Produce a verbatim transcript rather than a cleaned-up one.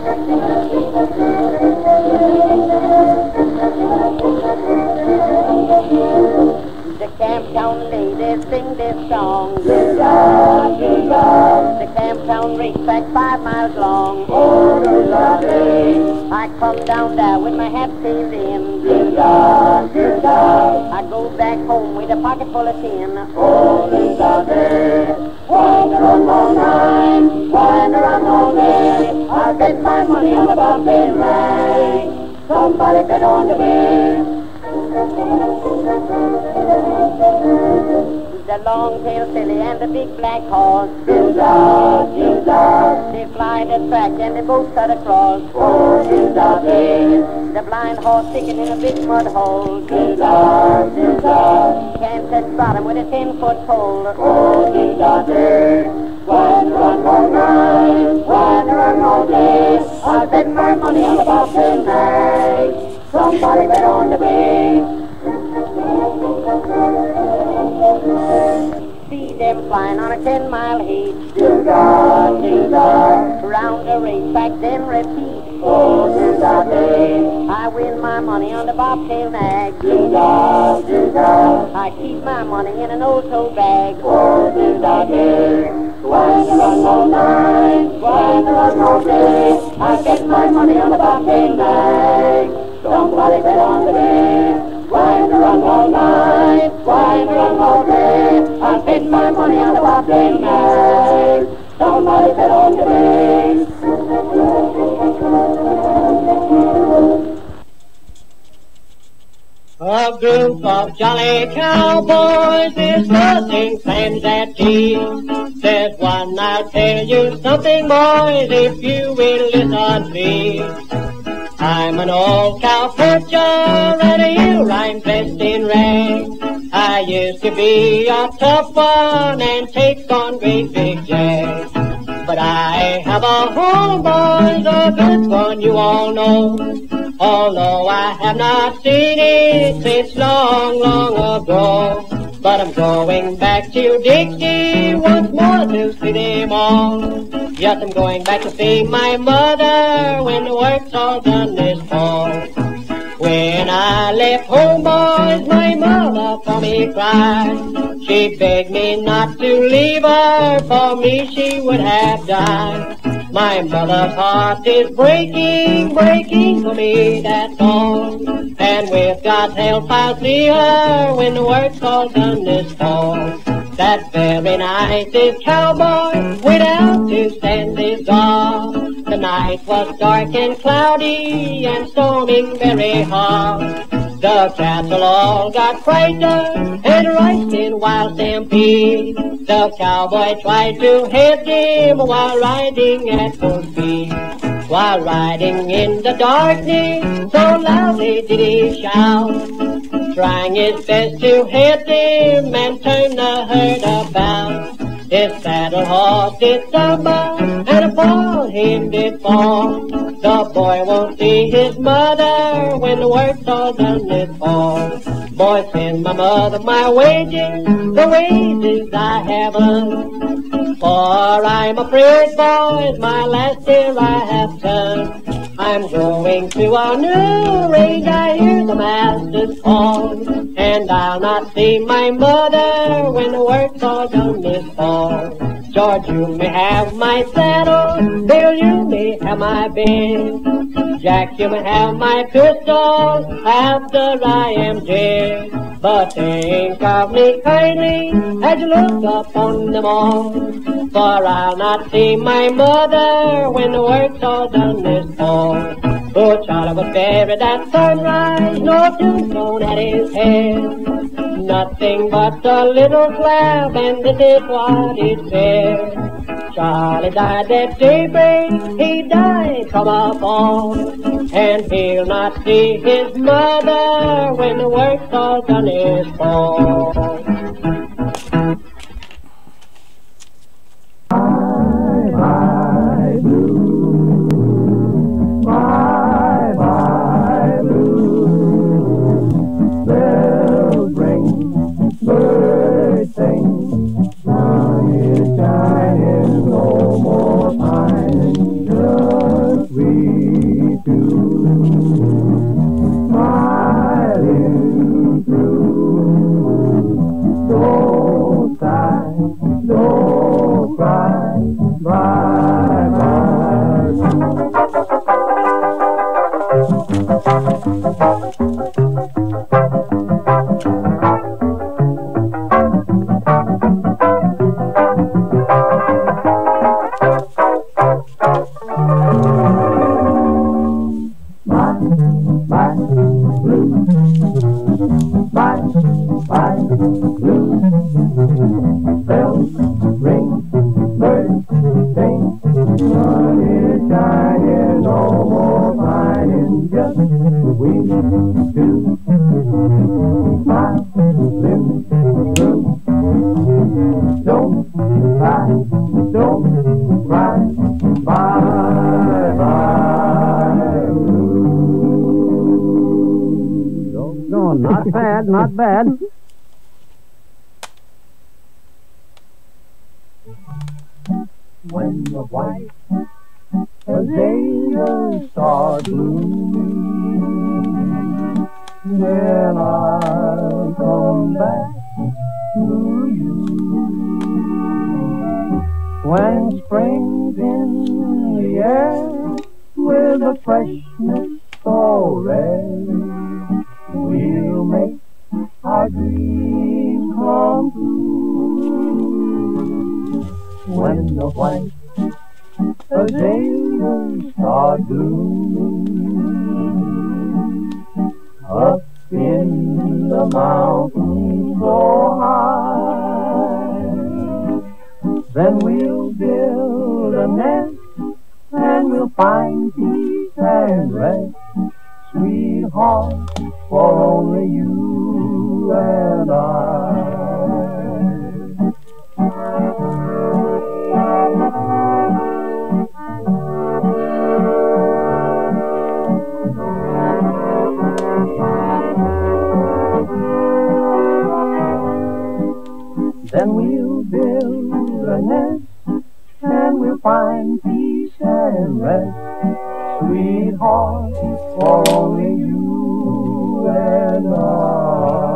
The Camptown ladies sing this song. Doo-dah, doo-dah. The Camptown racetrack five miles long. Oh, doo-dah, I come down there with my hat tailed in. Doo-dah, doo-dah. I go back home with a pocket full of tin. Oh, doo-dah, wander on all night, wander on all day. I'll bet my money on the Bombay rag. Somebody bet on the way. The long-tailed filly and the big black horse. Doo-dah, doo-dah. They fly the track and they both cut across. Oh, doo-dah, the blind horse sticking in a big mud hole. Doo-dah, doo-dah. Can't touch bottom with a ten-foot pole. Oh, doo-dah, wander on all night, wander on all day. I'll bet my money on the Boston night. Somebody bet on the bay. See them flying on a ten-mile heat. Doo-dah, doo-dah. Round the racetrack, then repeat. Oh, doo-dah, day. I win my money on the bobtail nag. Doo-dah, doo-dah. I keep my money in an old tote bag. Oh, doo-dah, day. Wander on all night, wander on all day. I get my money on the bobtail nag. Somebody bet on the day. Wander on all night, wander on all day. I bet my money on the bobtail nag. Somebody bet on the day. A group of jolly cowboys discussing plans at tea. Says one, I'll tell you something, boys, if you will listen, please. I'm an old cow puncher and here I'm dressed in rags. I used to be a tough one and take on great big jags. But I have a home, boys, a good one you all know. Although I have not seen it since long, long ago. But I'm going back to Dixie once more to see them all. Yes, I'm going back to see my mother when the work's all done this fall. When I left home, boys, my mother for me cried. She begged me not to leave her, for me she would have died. My mother's heart is breaking, breaking for me, that's all. And with God's help I'll see her when the work's all done this fall. That very night this cowboy went out to stand his guard. The night was dark and cloudy and storming very hard. The cattle all got frightened and raced in wild stampede. The cowboy tried to head him while riding at full speed. While riding in the darkness, so loudly did he shout, trying his best to head him and turn the herd about. His saddle horse did stumble and upon him did fall. The boy won't see his mother when the work's all done this fall. Boy, send my mother my wages, the wages I have earned. For I'm afraid, boys, my last year I have done. I'm going to a new range, I hear the master's call. And I'll not see my mother when the work's all done this fall. George, you may have my saddle, Bill, you may have my bed. Jack, you may have my pistol after I am dead. But think of me kindly as you look upon them all. For I'll not see my mother when the work's all done this fall. Oh, Charlie was buried at sunrise, no tombstone at his head. Nothing but a little slab, and this is what it said. Charlie died at daybreak, he died from a fall. And he'll not see his mother when the work's all done this fall. Bye, bye, blue. Bye, bye, blue. Bells ring, birds sing, sun is shining, no more pining, just we sun is shining, no more pining, just we two. Smiling through. Don't cry, don't cry, bye bye blue. No, not bad, not bad. When the white azaleas start blooming, then I'll come back to you. When spring's in the air with a freshness so rare, we'll make our dream come true. When the white azaleas start blooming, up in the mountains so high, then we'll build a nest and we'll find peace and rest, sweetheart, for only you and I. Then we'll build a nest and we'll find peace and rest, sweetheart, for only you and I.